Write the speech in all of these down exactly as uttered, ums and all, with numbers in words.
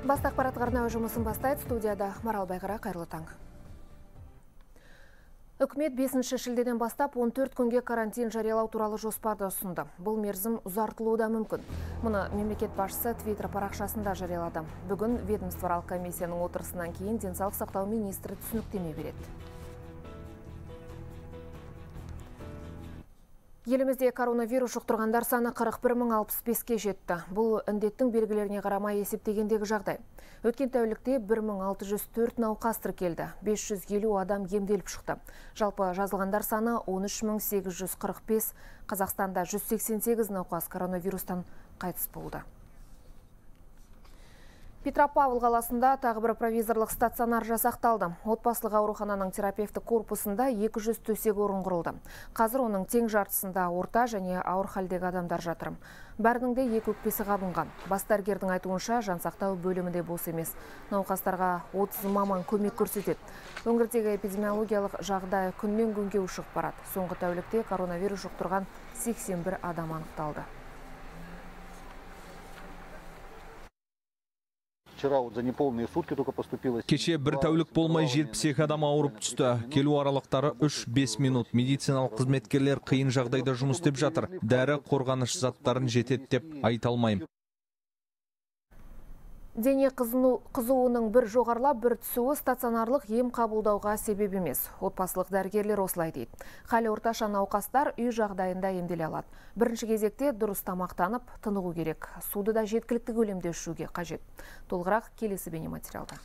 Басты ақпарат арнауы жұмысын бастайды. Студияда Марал Байғара, қайырлы таң. Үкімет бесінші шілдеден бастап он төрт күнге карантин жариялау туралы жоспарды ұсынды. Бұл мерзім ұзартылуы да мүмкін. Мұны мемлекет басшысы Твиттер парақшасында жариялады. Бүгін ведомствоаралық комиссияның отырысынан кейін денсаулық сақтау министрі түсініктеме береді. Елімізде коронавирус жұқтырғандар саны қырық бір мың алпыс беске жетті. Бұл індеттің белгілеріне қарамай есептегендегі жағдай. Өткен тәулікте бір мың алты жүз төрт науқас тіркелді. бес жүз елу адам емделіп шықты. Жалпы жазылғандар саны он үш мың сегіз жүз қырық бес. Қазақстанда жүз сексен сегіз науқас коронавирустан қайтыс болды. Петропавл қаласында тағы бір провизорлық стационар жасақталды. Отбасылық аурухананың терапевті корпусында екі жүз төсек орын құрылды. Қазір оның тең жартысында орта және ауыр халдегі адамдар жатыр. Бәрінің де екі өкпесі қабынған. Бас дәрігердің айтуынша жансақтау бөлімінде бос емес. Науқастарға отыз маман көмек көрсетеді. Өңірдегі эпидемиологиялық жағдай күннен күнге ушығып барады. Соңғы тәулікте коронавирус жұқтырған сексен бір адам анықталды. Кеше бір тәулік болмай жетпіс екі адам ауырып түсті. Келу аралықтары үш бес минут. Медициналық қызметкерлер қиын жағдайда жұмыс істеп жатыр. Дәрі қорғаныш заттарын жетеді деп айта алмаймын. Дене қызуының бір жоғарлап, бір түсуі стационарлық ем қабылдауға себеп емес. Отбасылық дәрігерлер осылай дейді. Халі орташа науқастар үй жағдайында емделе алады. Бірінші кезекте дұрыс тамақтанып, тынығу керек. Суды да жеткілікті көлемде ішуге қажет. Толығырақ келесі бейнематериалда.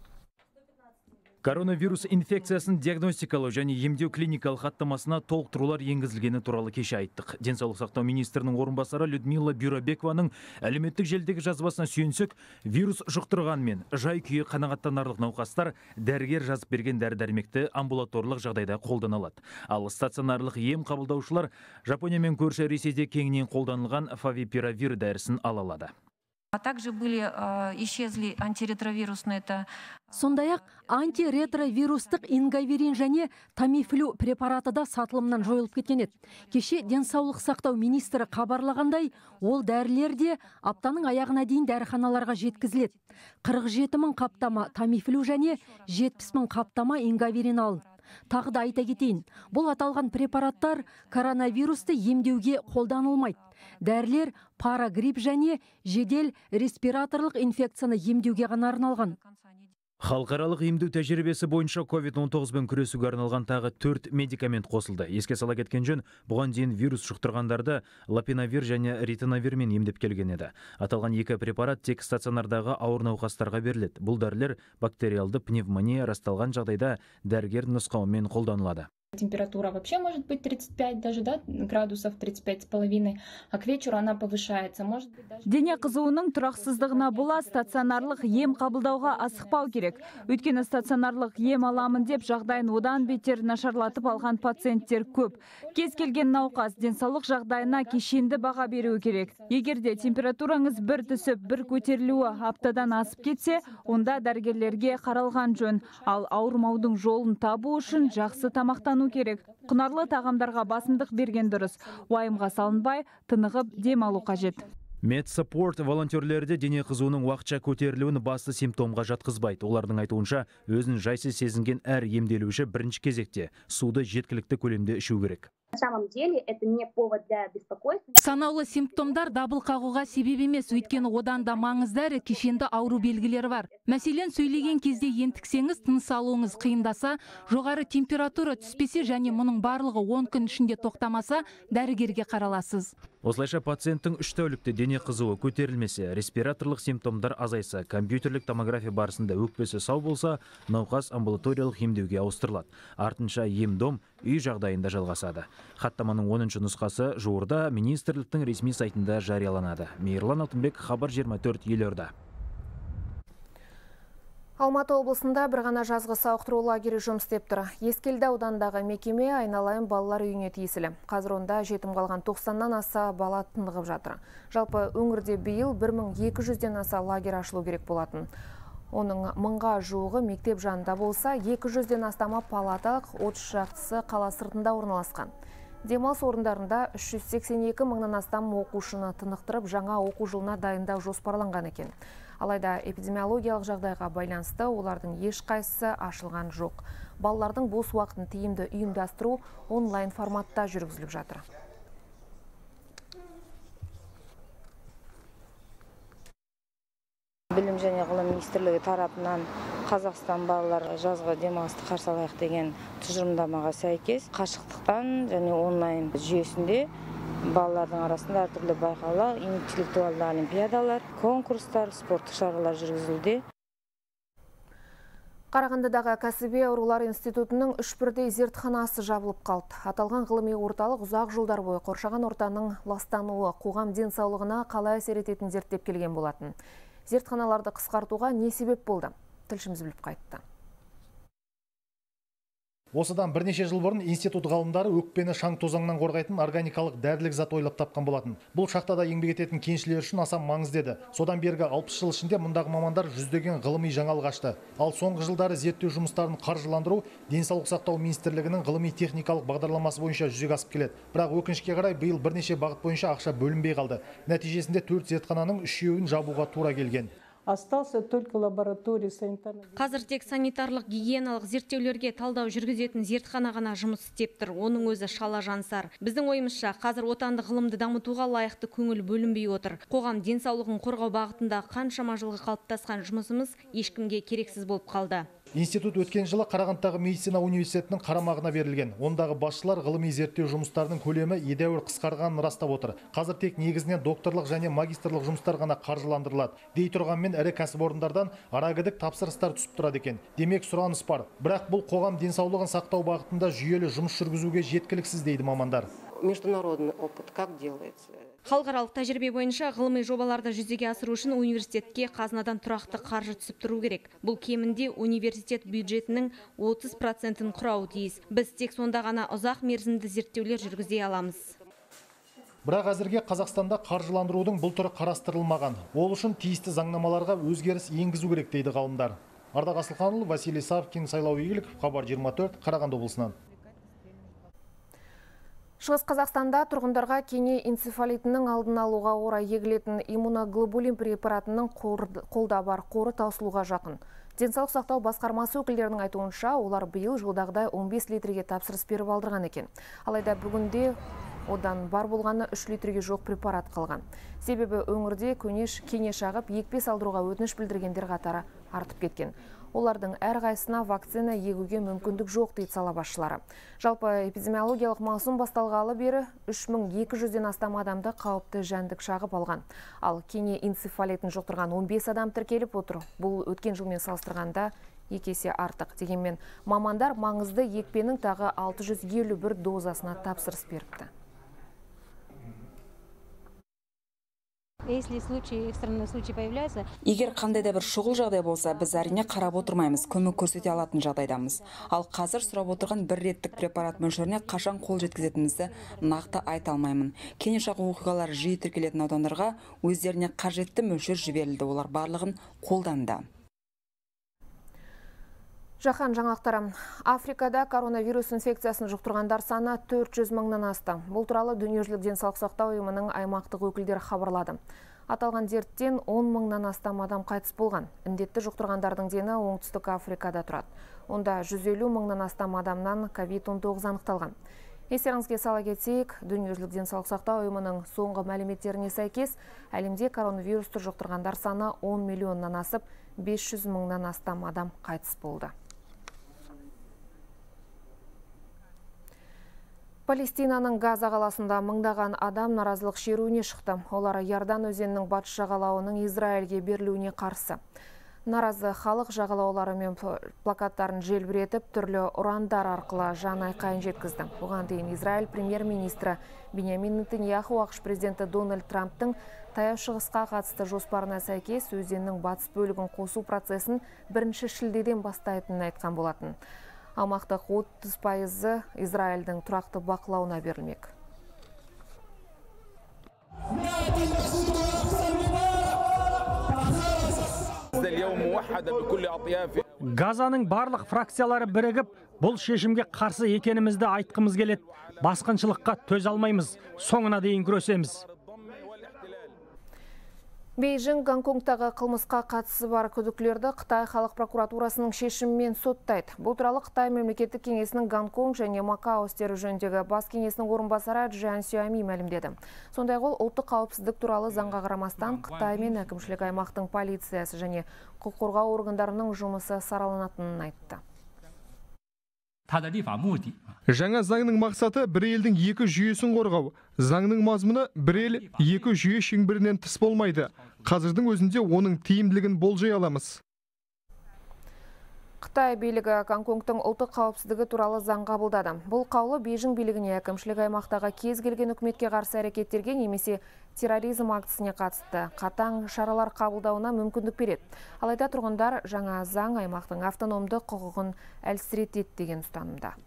Коронавирус инфекциясын диагностикалау және емдеу клиникалық хаттамасына толықтырулар енгізілгені туралы кеше айттық. Денсаулық сақтау министрінің орынбасары Людмила Бюрабекованың әлеуметтік желідегі жазбасына сүйенсек, вирус жұқтырғанмен жай күйі қанағаттанарлық науқастар дәрігер жазып берген дәрі-дәрмекті амбулаторлық жағдайда қолдана алады. Ал стационарлық ем қабылдаушылар Жапония мен көрші Ресейде кеңінен қолданылған фавипиравир дәрісін ала алады. А также были исчезли антиретровирусные это. Сондай-ақ антиретровирустық ингаверин және тамифлю препараты да сатылымнан жойылып кеткен еді. Кеше денсаулық сақтау министрі хабарлағандай, ол дәрілер де аптаның аяғына дейін дәріханаларға жеткізіледі. қырық жеті мың қаптама тамифлю және жетпіс мың қаптама ингаверин алынды. Тағы да айта кетейін, бұл аталған препараттар коронавирусты емдеуге қолданылмайды. Дәрілер парагрипп және жедел респираторлық инфекцияны емдеуге ғана арналған. Халықаралық емдеу тәжірибесі бойынша ковид он тоғызбен күресуге арналған тағы төрт медикамент қосылды. Еске сала кеткен жөн, бұған дейін вирус жұқтырғандарды лапинавир және ритонавирмен емдеп келген еді. Аталған екі препарат тек стационардағы ауыр науқастарға беріледі. Бұл дәрілер бактериалды пневмония расталған жағдайда дәрігер нұсқауымен қолданылады. Температура вообще может быть тридцать пять даже, да, градусов, тридцать пять с половиной, а к вечеру она повышается. Может быть, даже... Дене қызуының тұрақсыздығына бола стационарлық ем қабылдауға асықпау керек. Өйткені стационарлық ем аламын деп жағдайын одан бетер нашарлатып алған пациенттер көп. Кез келген науқас денсаулық жағдайына кешенді баға беруі керек. Егерде температураңыз бір түсіп, бір көтерілуі аптадан асып кетсе, онда дәрігерлерге қаралған жөн. Ал ауырмаудың жолын табу үшін жақсы тамақтану керек. Құнарлы тағамдарға басымдық берген дұрыс. Уайымға салынбай, тынығып демалу қажет. Медсаппорт волонтерлерді дене қызуының уақытша көтерілуін басты симптомға жатқызбайды. Олардың айтуынша, өзін жайсыз сезінген әр емделуші бірінші кезекте суды жеткілікті көлемде ішу керек. На самом деле это не повод для беспокойства. Санаулы симптомдар дабыл қағуға себеп емес, өйткені одан да маңызды әрі кешенді ауру белгілері бар. Мәселен, сөйлеген кезде ентіксеңіз, тыныс алуыңыз қиындаса, жоғары температура түспесе және мұның барлығы он күн ішінде тоқтамаса, дәрігерге қараласыз. Осылайша пациенттің үш тәулікте дене қызуы көтерілмесе, респираторлық симптомдар азайса, компьютерлік томография барысында өкпесі сау болса, науқас амбулаториялық емдеуге ауыстырылады. Артынша ем-дом үй жағдайында жалғасады. Хаттаманың оныншы нұсқасы жуырда министрліктің ресми сайтында жарияланады. Мейірлан Алтынбек, Хабар жиырма төрт, Елорда. Алматы облысында бір ғана жазғы сауықтыру лагері жұмыс істеп тұр. Ескелді аудандағы мекеме айналайын балалар үйіне тиесілі. Қазір онда жетім қалған тоқсаннан аса бала тынығып жатыр. Жалпы өңірде биыл бір мың екі жүзден аса лагер ашылу керек болатын. Оның мыңға жуығы мектеп жанында болса, екі жүзден астамы палаталық, отыз шақтысы қала сыртында орналасқан. Демалыс орындарында үш жүз сексен екі мыңнан астам оқушыны тынықтырып, жаңа оқу жылына дайындау жоспарланған екен. Алайда эпидемиологиялық жағдайға байланысты олардың ешқайсысы ашылған жоқ. Балалардың бос уақытын тиімді ұйымдастыру онлайн форматта жүргізіліп жатыр. Білім және ғылым министрлігі тарапынан Қазақстан балалары жазғы демалысты қарсы алайық деген тұжырымдамаға сәйкес қашықтықтан және онлайн жүйесінде балалардың арасында әртүрлі байқаулар, интеллектуалды олимпиадалар, конкурстар, спорттық шаралар жүргізілуде. Қарағандыдағы кәсіби аурулар институтының үш бірдей зертханасы жабылып қалды. Аталған ғылыми орталық ұзақ жылдар бойы қоршаған ортаның ластануы, қоғам денсаулығына қалай әсер ететінін зерттеп келген болатын. Зертханаларды қысқартуға не себеп болды? Тілшіміз біліп қайтты. Осыдан бірнеше жыл бұрын институт ғалымдары өкпені шаң тозаңнан қорғайтын органикалық дәрілік зат ойлап тапқан болатын. Бұл шахтада еңбек ететін кеншілер үшін аса маңызды еді. Содан бергі алпыс жыл ішінде мұндағы мамандар жүздеген ғылыми жаңалық ашты. Ал соңғы жылдары зерттеу жұмыстарын қаржыландыру денсаулық сақтау министрлігінің ғылыми техникалық бағдарламасы бойынша жүзеге асып келеді. Бірақ өкінішке қарай биыл бірнеше бағыт бойынша ақша бөлінбей қалды. Нәтижесінде төрт зертхананың үшеуін жабуға тура келген. Остался только лаборатория санитарных. Қазір тек санитарлық гигиеналық зерттеулерге талдау жүргізетін зертхана ғана жұмыс істеп тұр. Оның өзі шала жансар. Біздің ойымызша, қазір отандық ғылымды дамытуға лайықты көңіл бөлінбей отыр. Қоғам денсаулығын қорғау бағытында қаншама жылғы қалыптасқан жұмысымыз ешкімге керексіз болып қалды. Институт өткен жылы Қарағандыдағы медицина университетінің қарамағына берілген. Ондағы басшылар ғылыми зерттеу жұмыстарының көлемі едәуір қысқарғанын растап отыр. Қазір тек негізінен докторлық және магистрлық жұмыстар ғана қаржыландырылады. Дей тұрғанмен ірі кәсіпорындардан арагідік тапсырыстар түсіп тұрады екен. Демек сұраныс бар. Бірақ бұл қоғам денсаулығын сақтау бағытында жүйелі жұмыс жүргізуге жеткіліксіз дейді мамандар. Международный опыт как делается? Халықаралық тәжірибе бойынша ғылыми жобаларды жүзеге асыру үшін университетке қазынадан тұрақты қаржы түсіп тұру керек. Бұл кемінде университет бюджетінің отыз процентін құрауы тиіс. Біз тек сонда ғана ұзақ мерзімді зерттеулер жүргізе аламыз. Бірақ әзірге Қазақстанда қаржыландырудың бұл түрі қарастырылмаған. Ол үшін тиісті заңнамаларға өзгеріс енгізу керек дейді ғалымдар. Ардақ Асылханұлы, Василий Савкин, Сайлау Игіліков, Хабар жиырма төрт, Қарағанды облысынан. Шығыс Қазақстанда тұрғындарға кене энцефалитінің алдын алуға орай егілетін иммуноглобулин препаратының қолда бар қоры таусылуға жақын. Денсаулық сақтау басқармасы өкілдерінің айтуынша, олар биыл жылдағыдай он бес литрге тапсырыс беріп алдырған екен. Алайда бүгінде одан бар болғаны үш литрге жоқ препарат қалған. Себебі өңірде көнеш кене шағып, екпе салдыруға өтініш білдіргендер қатары артып кеткен. Олардың әрқайсына вакцина егуге мүмкіндік жоқ дейді сала басшылары. Жалпы эпидемиологиялық маусым басталғалы бері үш мың екі жүзден астам адамды қауіпті жәндік шағып алған. Ал кене энцефалитін жұқтырған он бес адам тіркеліп отыр. Бұл өткен жылмен салыстырғанда екі есе артық. Дегенмен мамандар маңызды екпенің тағы алты жүз елу бір дозасына тапсырыс беріпті. Если случай, экстренный случай появляется, егер қандай да бір шұғыл жағдай болса, біз әрине қарап отырмаймыз, көмек көрсете алатын жағдайдамыз. Ал қазір сұрап отырған бір реттік препарат мөлшеріне қашан қол жеткізетінімізді нақты айта алмаймын. Кене шағу оқиғалары жиі тіркелетін аудандарға өздеріне қажетті мөлшер жіберілді, олар барлығын қолданды. Жаһан жаңалықтары. Африкада коронавирус инфекциясын жұқтырғандар саны төрт жүз мыңнан асты. Бұл туралы дүниежүзілік денсаулық сақтау ұйымының аймақтық өкілдері хабарлады. Аталған дерттен он мыңнан астам адам қайтыс болған. Індетті жұқтырғандардың дені оңтүстік Африкада тұрады. Онда жүз елу мыңнан астам адамнан ковид он тоғыз анықталған. Естеріңізге сала кетейік, дүниежүзілік денсаулық сақтау ұйымының соңғы мәліметтеріне сәйкес, әлемде коронавирусты жұқтырғандар саны он миллионнан асып, бес жүз мыңнан астам адам қайтыс болды. Палестинаның Газа қаласында мыңдаған адам наразылық шеруіне шықты. Олар Иордан өзенінің батыс жағалауының Израильге берілуіне қарсы. Наразы халық жағалаулары мен плакаттарын желбіретіп, түрлі ұрандар арқылы жан айқайын жеткізді. Бұған дейін Израиль премьер-министрі Беньямин Нетаньяху ақш президенті Дональд Трамптың таяу шығысқа қатысты жоспарына сәйкес өзеннің батыс бөлігін қосу процесін бірінші шілдеден бастайтынын айтқан болатын. Аумақтық отыз пайызы Израильдің тұрақты бақылауына берілмек. Газаның барлық фракциялары бірігіп, бұл шешімге қарсы екенімізді айтқымыз келеді. Басқыншылыққа төзе алмаймыз, соңына дейін күресеміз. Бейжің Гонконгтағы қылмысқа қатысы бар күдіктілерді Қытай халық прокуратурасының шешімімен соттайды. Бұл туралы Қытай мемлекеттік кеңесінің Гонконг және Макао істері жөніндегі бас кеңесінің орынбасары Джан Сюами мәлімдеді. Сондай ол ұлттық қауіпсіздік туралы заңға қарамастан Қытай мен әкімшілік аймақтың полициясы және құқық қорғау органдарының жұмысы сараланатынын айтты. Жаңа заңның мақсаты бір елдің екі жүйесін қорғау. Заңның мазмұны бір ел екі жүйе шеңберінен тыс болмайды. Қазірдің өзінде оның тиімділігін болжай аламыз. Қытай билігі Гонконгтың ұлттық қауіпсіздігі туралы заң қабылдады. Бұл қаулы Бейжің билігіне әкімшілік аймақтағы кез келген үкіметке қарсы әрекеттерге немесе терроризм актісіне қатысты қатаң шаралар қабылдауына мүмкіндік береді. Алайда тұрғындар жаңа заң аймақтың автономды құқығын әлсіретеді деген ұстанымда.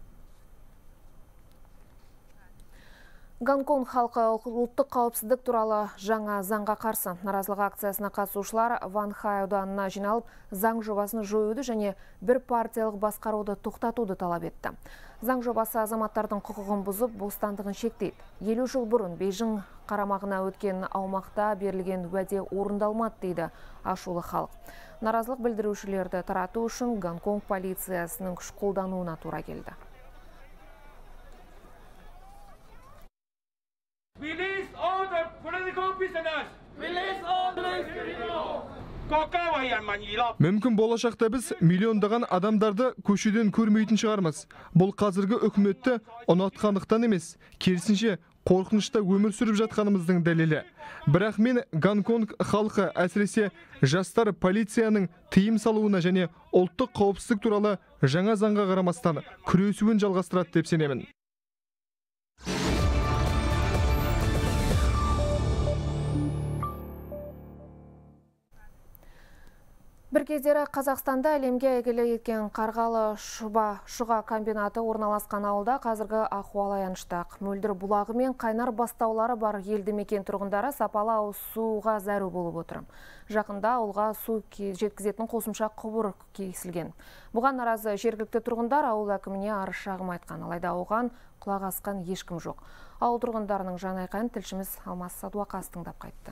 Гонконг халқы ұлттық қауіпсіздік туралы жаңа заңға қарсы. Наразылық акциясына қатысушылар Ван Хай ауданына жиналып, заң жобасын жоюды және бір партиялық басқаруды тоқтатуды талап етті. Заң жобасы азаматтардың құқығын бұзып, бостандығын шектейді. елу жыл бұрын Бейжің қарамағына өткен аумақта берілген уәде орындалмады дейді ашулы халық. Наразылық білдірушілерді тарату үшін Гонконг полициясының күш қолдануына тура келді. Release all the political prisoners. Release all the criminals. Мүмкін болашақта біз миллиондаған адамдарды көшеден көрмейтін шығармыз. Бұл қазіргі үкіметті ұнатқандықтан емес, керісінше қорқынышта өмір сүріп жатқанымыздың дәлелі. Бірақ мен Гонконг халқы, әсіресе жастар полицияның тыйым салуына және ұлттық қауіпсіздік туралы жаңа заңға қарамастан күресуін жалғастырады деп сенемін. Бір кездері Қазақстанда әлемге әйгілі еткен қарғалы шұба шұға комбинаты орналасқан ауылда қазіргі ахуал аянышты. Мөлдір бұлағы мен қайнар бастаулары бар елді мекен тұрғындары сапалы ауыз суға зәру болып отыр. Жақында ауылға су жеткізетін қосымша құбыр кесілген. Бұған наразы жергілікті тұрғындар ауыл әкіміне арыз шағым айтқан, алайда оған құлақ асқан ешкім жоқ. Ауыл тұрғындарының жанайқайын тілшіміз Алмас Садуақас тыңдап қайтты.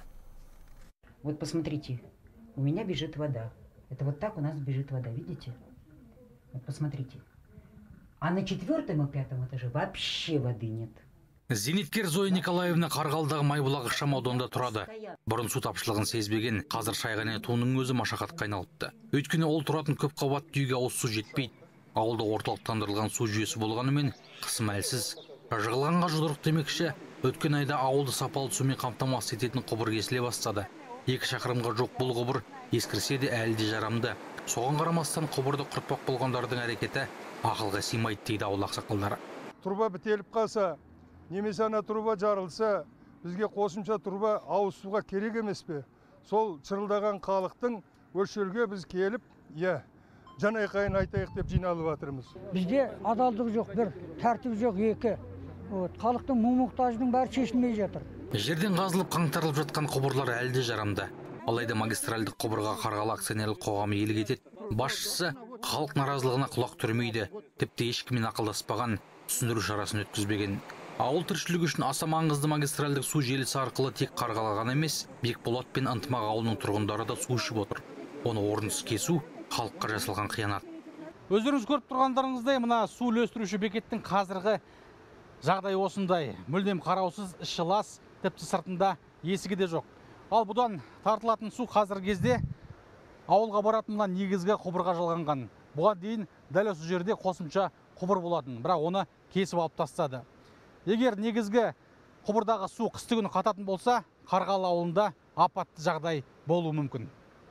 Вот посмотрите, у меня бежит вода. Это вот так у нас бежит вода, видите? Вот посмотрите. А на четвертом и пятом этаже вообще воды нет. Зейнеткер Зоя Николаевна Қарғалдағы Майбұлақ ықшамауданында тұрады. Бұрын су тапшылығын сезбеген, қазір шайғане туының өзі машақатқа айналыпты. Өйткені ол тұратын көп қабатты үйге ауыз су жетпейді. Ауылда орталықтандырылған су жүйесі болғанымен қысым әлсіз. Жығылғанға жұдырық демекші, өткен айда ауылды сапалы сумен қамтамасыз ететін құбыр кесіле бастады. Екі шақырымға жоқ бұл құбыр ескірсе де әлі де жарамды. Соған қарамастан құбырды құртпақ болғандардың әрекеті ақылға сыймайды дейді ауыл ақсақалдары. Труба бітеліп қалса, немесе ана труба жарылса, бізге қосымша труба ауыз суға керек емес пе? Сол шырылдаған халықтың өлшеуге біз келіп, иә, жанайқайын айтайық деп жиналып жатырмыз. Бізде адалдық жоқ, бір, тәртіп жоқ, екі. Халықтың мұң-мұқтажының бәрі шешілмей жатыр. Жерден қазылып қаңтарылып жатқан құбырлар әлі де жарамды. Алайда магистральдық құбырға Қарғалы акционерлік қоғамы иелік етеді. Басшысы халық наразылығына құлақ түрмейді, тіпті ешкіммен ақылдаспаған, түсіндіру шарасын өткізбеген. Ауыл тіршілігі үшін аса маңызды магистральдық су желісі арқылы тек Қарғалы ғана емес, Бекболат пен Ынтымақ ауылының тұрғындары да су ішіп отыр. Оны орынсыз кесу халыққа жасалған қиянат. Өздеріңіз көріп тұрғандарыңыздай, мына су үлестіруші бекеттің қазіргі жағдай осындай. Мүлдем қараусыз, іші лас, тіпті сыртында есігі де жоқ. Ал бұдан тартылатын су қазіргі кезде ауылға баратын мына негізгі құбырға жалғанған. Бұған дейін дәл осы жерде қосымша құбыр болатын, бірақ оны кесіп алып тастады. Егер негізгі құбырдағы су қысты күні қататын болса, Қарғалы ауылында апатты жағдай болуы мүмкін.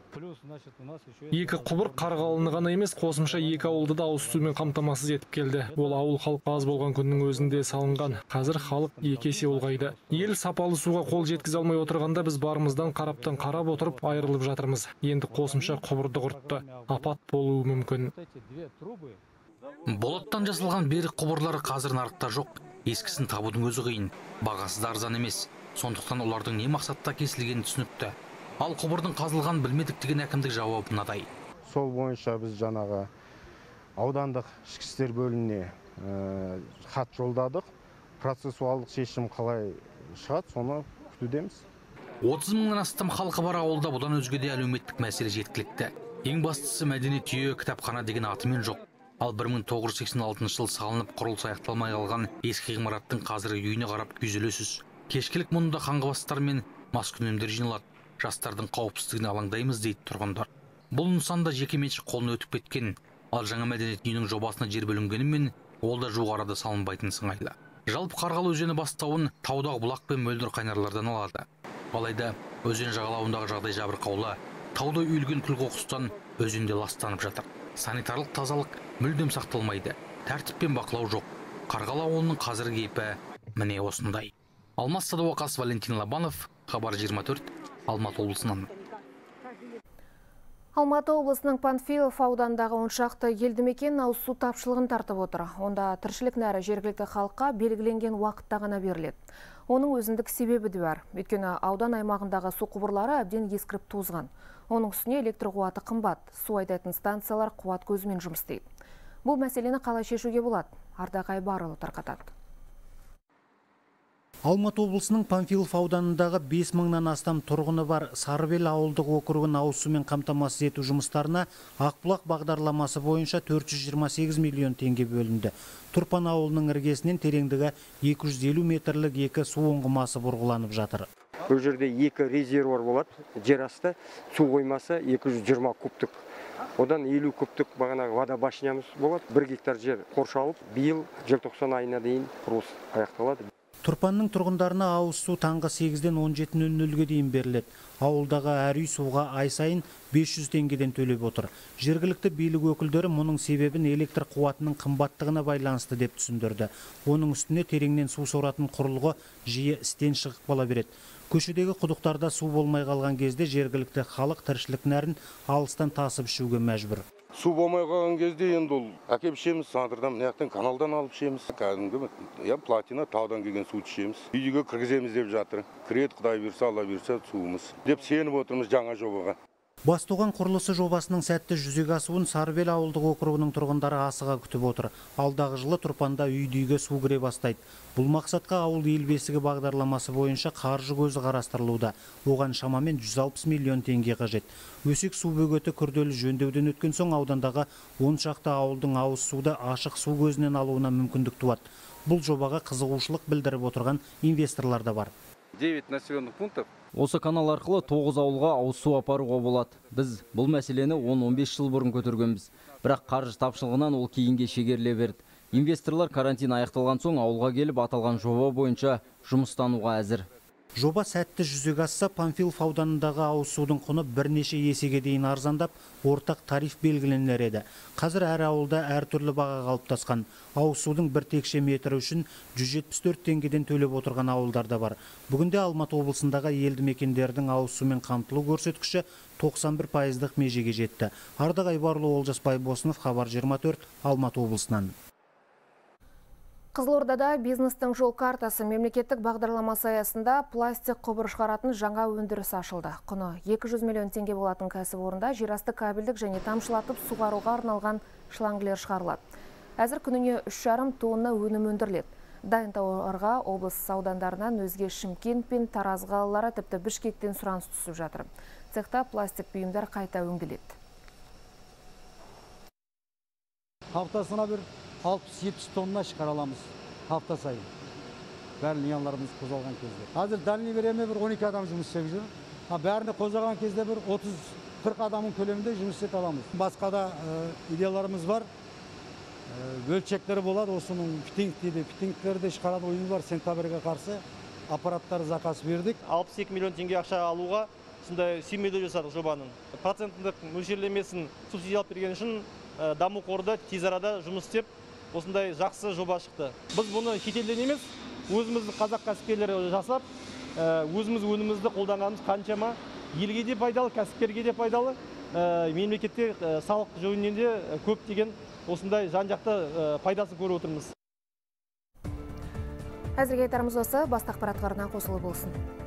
Екі құбыр Қарғалыны ғана емес, қосымша екі ауылды да ауыз сумен қамтамасыз етіп келді. Ол ауыл халқы аз болған күннің өзінде салынған. Қазір халық екі есе ұлғайды. Ел сапалы суға қол жеткізе алмай отырғанда біз барымыздан қараптан қарап отырып айырылып жатырмыз. Енді қосымша құбырды құртты. Апат болуы мүмкін. Болаттан жасалған берік құбырлары қазір нарықта жоқ. Ескісін табудың өзі қиын. Бағасы да арзан емес. Сондықтан олардың не мақсатта кесілгені түсінікті. Ал құбырдың қазылған білмедік деген әкімдік жауабы мынадай. сол бойынша біз жаңағы аудандық ішкі істер бөліміне хат жолдадық. Процессуалдық шешім қалай шығады, соны күтудеміз. отыз мыңнан астам халқы бар ауылда бұдан өзге де әлеуметтік мәселе жеткілікті. Ең бастысы мәдениет үйі, кітапхана деген атымен жоқ. Ал бір мың тоғыз жүз сексен алтыншы жыл салынып құрылысы аяқталмай қалған ескі ғимараттың қазіргі үйіне қарап күйзелесіз. Кешкілік мұнда қаңғыбастар мен маскүнемдер жиналады. Жастардың қауіпсіздігіне алаңдаймыз дейді тұрғындар. Бұл нысанда жекеменшік қолына өтіп кеткен, ал жаңа мәдениет үйінің жобасына жер бөлінгенімен ол да жуық арада салынбайтын сыңайлы. Жалпы Қарғалы өзені бастауын таудағы бұлақ пен мөлдір қайнарлардан алады. Алайда өзен жағалауындағы жағдай жабырқаулы. Тауда үйілген күл-қоқыстан өзенде ластанып жатыр. Санитарлық тазалық мүлдем сақталмайды. Тәртіп пен бақылау жоқ. Қарғалы ауылының қазіргі кейпі міне осындай. Алмас Садуақас, Валентин Лобанов, Хабар жиырма төрт, Алматы облысынан. Алматы облысының Панфилов аудандағы он шақты елді мекен ауыз су тапшылығын тартып отыр. Онда тіршілік нәрі жергілікті халыққа белгіленген уақытта ғана беріледі. Оның өзіндік себебі де бар. Өйткені аудан аймағындағы су құбырлары әбден ескіріп тозған. Оның үстіне электр қуаты қымбат, су айдайтын станциялар қуат көзімен жұмыс істейді. Бұл мәселені қалай шешуге болады? Ардақ Айбарұлы тарқатады. Алматы облысының Панфилов ауданындағы бес мыңнан астам тұрғыны бар Сарыбел ауылдық округін ауыз сумен қамтамасыз ету жұмыстарына Ақбұлақ бағдарламасы бойынша төрт жүз жиырма сегіз миллион теңге бөлінді. Тұрпан ауылының іргесінен тереңдігі екі жүз елу метрлік екі су ұңғымасы бұрғыланып жатыр. Бұл жерде екі резервуар болады. Жер асты су қоймасы екі жүз жиырма кубтық. Одан елу кубтық бағанағы вода башнямыз болады. бір гектар жер қоршалып, биыл желтоқсан айына дейін құрылыс аяқталады. Тұрпанның тұрғындарына ауыз су таңғы сегізден он жеті нөл нөлге дейін беріледі. Ауылдағы әр үй суға ай сайын бес жүз теңгеден төлеп отыр. Жергілікті билік өкілдері мұның себебін электр қуатының қымбаттығына байланысты деп түсіндірді. Оның үстіне тереңнен су соратын құрылғы жиі істен шығып қала береді. Көшедегі құдықтарда су болмай қалған кезде жергілікті халық тіршілік нәрін алыстан тасып ішуге мәжбүр. Су болмай қалған кезде енді ол әкеп ішеміз, сандырдан, мынаяқтан каналдан алып ішеміз. Кәдімгі я платина таудан келген су ішеміз. Үйге кіргіземіз деп жатыр. Кірет, Құдай берсе, Алла берсе суымыз. Деп сеніп отырмыз жаңа жобаға. Бастоған құрылысы жобасының сәтті жүзеге асуын Сарыбел ауылдық округінің тұрғындары асыға күтіп отыр. Алдағы жылы Тұрпанда үй-үйге су кіре бастайды. Бұл мақсатқа ауыл ел бесігі бағдарламасы бойынша қаржы көзі қарастырылуда. Оған шамамен жүз алпыс миллион теңге қажет. Өсек су бөгеті күрделі жөндеуден өткен соң аудандағы он шақты ауылдың ауыз суды ашық су көзінен алуына мүмкіндік туады. Бұл жобаға қызығушылық білдіріп отырған инвесторлар да бар. девять населенных пунктов. Осы канал арқылы тоғыз ауылға ауыз су апаруға болады. Біз бұл мәселені он он бес жыл бұрын көтергенбіз. Бірақ қаржы тапшылығынан ол кейінге шегеріле берді. Инвесторлар карантин аяқталған соң ауылға келіп аталған жоба бойынша жұмыстануға әзір. Жоба сәтті жүзеге асса, Панфилов ауданындағы ауыз судың құны бірнеше есеге дейін арзандап, ортақ тариф белгіленер еді. Қазір әр ауылда әртүрлі баға қалыптасқан. Ауыз судың бір текше метрі үшін жүз жетпіс төрт теңгеден төлеп отырған ауылдар да бар. Бүгінде Алматы облысындағы елді мекендердің ауыз сумен қамтылу көрсеткіші тоқсан бір пайыздық межеге жетті. Ардақ Айбарұлы, Олжас Байбосынов, Хабар жиырма төрт, Алматы облысынан. Қызылордада бизнестің жол картасы мемлекеттік бағдарламасы аясында пластик құбыр шығаратын жаңа өндіріс ашылды. Құны екі жүз миллион теңге болатын кәсіпорында жерасты кабельдік және тамшылатып суғаруға арналған шлангілер шығарылады. Әзір күніне үш жарым тонна өнім өндіріледі. Дайын тауарға облыс аудандарынан өзге Шымкент пен Тараз қалалары, тіпті Бішкектен сұраныс түсіп жатыр. Цехта пластик бұйымдар қайта өңделеді. Хаптасына бір алпыс жетпіс тонна шығара аламыз хапта сайын. Бәрі линияларымыз қозғалған кезде. Қазір дальний время бір он екі адам жұмыс істеп жүр. Бәріне қозғалған кезде бір отыз қырық адамның көлемінде жұмыс істеп аламыз. Басқа да идеяларымыз бар. Бөлшектері болады, осының фитинг дейді. Фитингтерді шығарады ойымыз бар. Сентябрьге қарсы аппараттар заказ бердік. алпыс екі миллион теңге ақша алуға сондай сүйемелдеу жасадық жобаның. Проценттік мөлшерлемесін субсидиялап берген үшін даму қорда тез арада жұмыс істеп осындай жақсы жоба шықты. Біз бұны шетелден емес, өзімізді қазақ кәсіпкерлері жасап, өзіміз өнімізді қолданғанымыз қаншама елге де пайдалы, кәсіпкерге де пайдалы, мемлекетте салық жөнінен де көп деген осындай жан-жақты пайдасын көріп отырмыз. Әзірге айтарымыз осы, басты ақпараттарына қосылып болсын.